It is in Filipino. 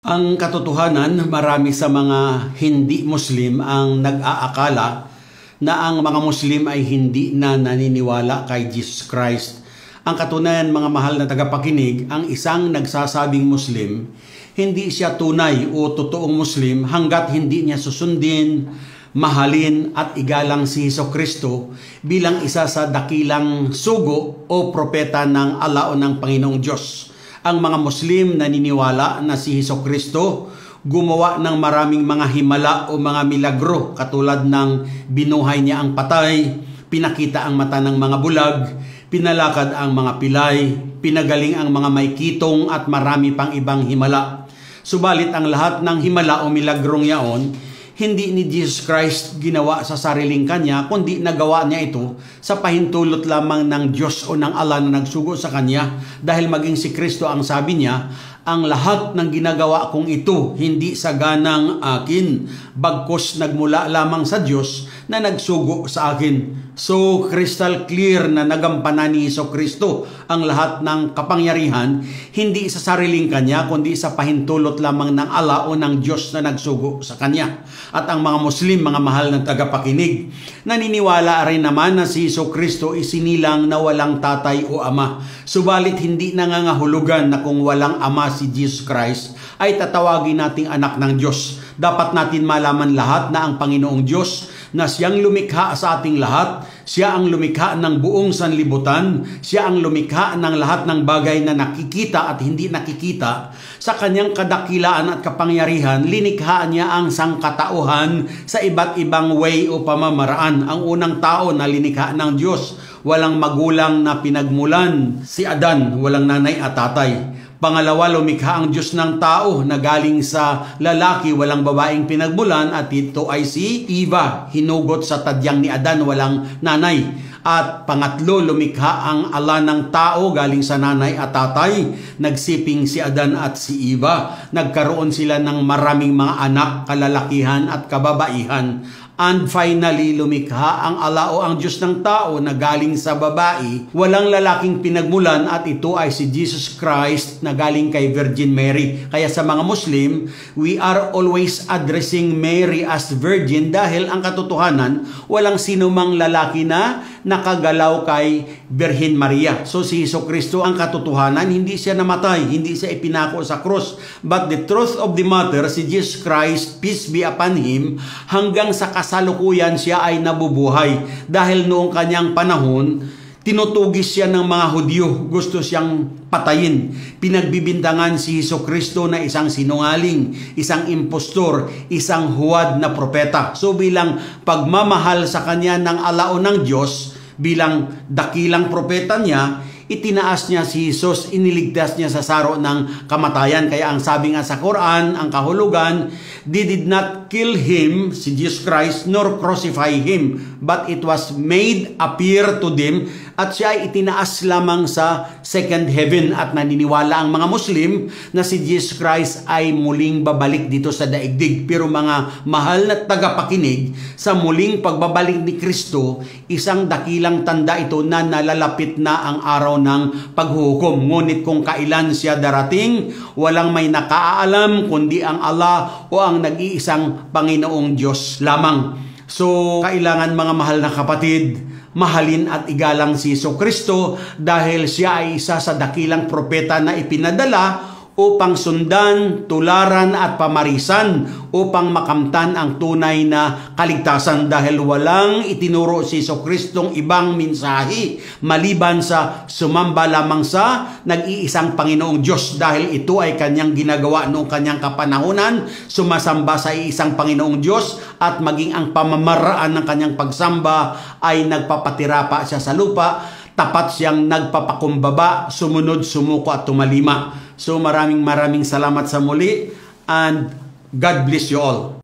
Ang katotohanan, marami sa mga hindi Muslim ang nag-aakala na ang mga Muslim ay hindi na naniniwala kay Jesus Christ. Ang katunayan, mga mahal na tagapakinig, ang isang nagsasabing Muslim, hindi siya tunay o totoong Muslim hanggat hindi niya susundin, mahalin at igalang si Hesukristo bilang isa sa dakilang sugo o propeta ng Allah o ng Panginoong Diyos. Ang mga Muslim naniniwala na si Hesukristo gumawa ng maraming mga himala o mga milagro katulad ng binuhay niya ang patay, pinakita ang mata ng mga bulag, pinalakad ang mga pilay, pinagaling ang mga may kitong at marami pang ibang himala. Subalit ang lahat ng himala o milagrong yaon, hindi ni Jesus Christ ginawa sa sariling kanya, kundi nagawa niya ito sa pahintulot lamang ng Diyos o ng Allah na nagsugo sa kanya. Dahil maging si Kristo ang sabi niya, ang lahat ng ginagawa kong ito hindi sa ganang akin, bagkus nagmula lamang sa Diyos na nagsugo sa akin. So, crystal clear na nagampanan ni Hesukristo ang lahat ng kapangyarihan, hindi sa sariling kanya, kundi sa pahintulot lamang ng Allah o ng Diyos na nagsugo sa kanya. At ang mga Muslim, mga mahal na tagapakinig, naniniwala rin naman na si Hesukristo isinilang na walang tatay o ama. Subalit hindi nangangahulugan na kung walang ama si Jesus Christ ay tatawagin nating anak ng Diyos. Dapat natin malaman lahat na ang Panginoong Diyos na siyang lumikha sa ating lahat, siya ang lumikha ng buong sanlibutan, siya ang lumikha ng lahat ng bagay na nakikita at hindi nakikita. Sa kanyang kadakilaan at kapangyarihan, linikha niya ang sangkatauhan sa iba't ibang way o pamamaraan. Ang unang tao na linikha ng Diyos, walang magulang na pinagmulan, si Adan, walang nanay at tatay. Pangalawa, lumikha ang Diyos ng tao na galing sa lalaki, walang babaeng pinagmulan, at ito ay si Eva, hinugot sa tadyang ni Adan, walang nanay. At pangatlo, lumikha ang Allah ng tao galing sa nanay at tatay. Nagsiping si Adan at si Eva. Nagkaroon sila ng maraming mga anak, kalalakihan at kababaihan. And finally, lumikha ang Allah o ang Diyos ng tao na galing sa babae, walang lalaking pinagmulan, at ito ay si Jesus Christ na galing kay Virgin Mary. Kaya sa mga Muslim, we are always addressing Mary as Virgin dahil ang katotohanan, walang sinumang lalaki na nakagalaw kay Birhen Maria. So si Hesukristo, ang katotohanan, hindi siya namatay, hindi siya ipinako sa krus. But the truth of the matter, si Jesus Christ, peace be upon Him, hanggang sa kasalukuyan siya ay nabubuhay. Dahil noong kanyang panahon, tinutugis siya ng mga Hudyo, gusto siyang patayin. Pinagbibintangan si Hesukristo na isang sinungaling, isang impostor, isang huwad na propeta. So bilang pagmamahal sa kanya ng Allah o ng Diyos, bilang dakilang propeta niya, itinaas niya si Jesus, iniligtas niya sa saro ng kamatayan. Kaya ang sabi nga sa Quran, ang kahulugan, they did not kill him, si Jesus Christ, nor crucify him, but it was made appear to them, at siya ay itinaas lamang sa second heaven. At naniniwala ang mga Muslim na si Jesus Christ ay muling babalik dito sa daigdig. Pero mga mahal na tagapakinig, sa muling pagbabalik ni Kristo, isang dakilang tanda ito na nalalapit na ang araw ng paghuhukom. Ngunit kung kailan siya darating, walang may nakaalam kundi ang Allah o ang nag-iisang Panginoong Diyos lamang. So, kailangan, mga mahal na kapatid, mahalin at igalang si Hesukristo dahil siya ay isa sa dakilang propeta na ipinadala upang sundan, tularan at pamarisan upang makamtan ang tunay na kaligtasan, dahil walang itinuro si Hesukristong ibang mensahe maliban sa sumamba lamang sa nag-iisang Panginoong Diyos, dahil ito ay kanyang ginagawa noong kanyang kapanahunan, sumasamba sa iisang Panginoong Diyos, at maging ang pamamaraan ng kanyang pagsamba ay nagpapatirapa siya sa lupa, tapat siyang nagpapakumbaba, sumunod, sumuko at tumalima. So maraming salamat sa muli, and God bless you all.